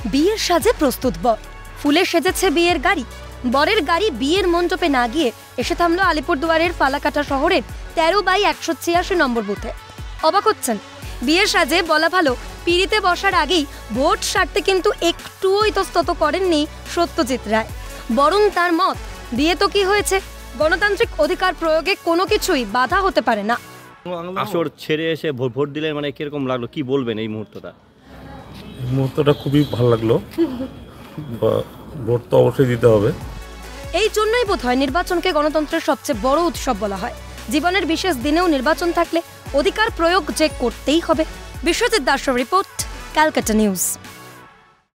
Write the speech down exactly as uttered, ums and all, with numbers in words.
বিয়ের সাজে প্রস্তুত বর, ফুলে সেজেছে বিয়ের গাড়ি। বরের গাড়ি বিয়ের মণ্ডপে না গিয়ে এসে থামলো আলিপুরদুয়ারের ফালাকাটা শহরের তেরো বাই একশো ছিয়াশি নম্বর বুথে। অবাক হচ্ছেন? বিয়ের সাজে বলা ভালো পিড়িতে বসার আগেই ভোট সারতে কিন্তু একটুও ইতস্তত করেননি সত্যজিৎ রায়। বরং তার মত, বিয়ে তো কি হয়েছে, গণতান্ত্রিক অধিকার প্রয়োগে কোনো কিছুই বাধা হতে পারে না। আসর ছেড়ে এসে ভোট দিলে মানে কিরকম লাগলো, কি বলবেন এই মুহূর্তটা? এই মুহূর্তটা খুবই ভালো লাগলো, ভোট তো অবশ্যই দিতে হবে। এই জন্যই বোধহয় নির্বাচনকে গণতন্ত্রের সবচেয়ে বড় উৎসব বলা হয়। জীবনের বিশেষ দিনেও নির্বাচন থাকলে অধিকার প্রয়োগ যে করতেই হবে। বিশ্বজিৎ দাসের রিপোর্ট, ক্যালকাটা নিউজ।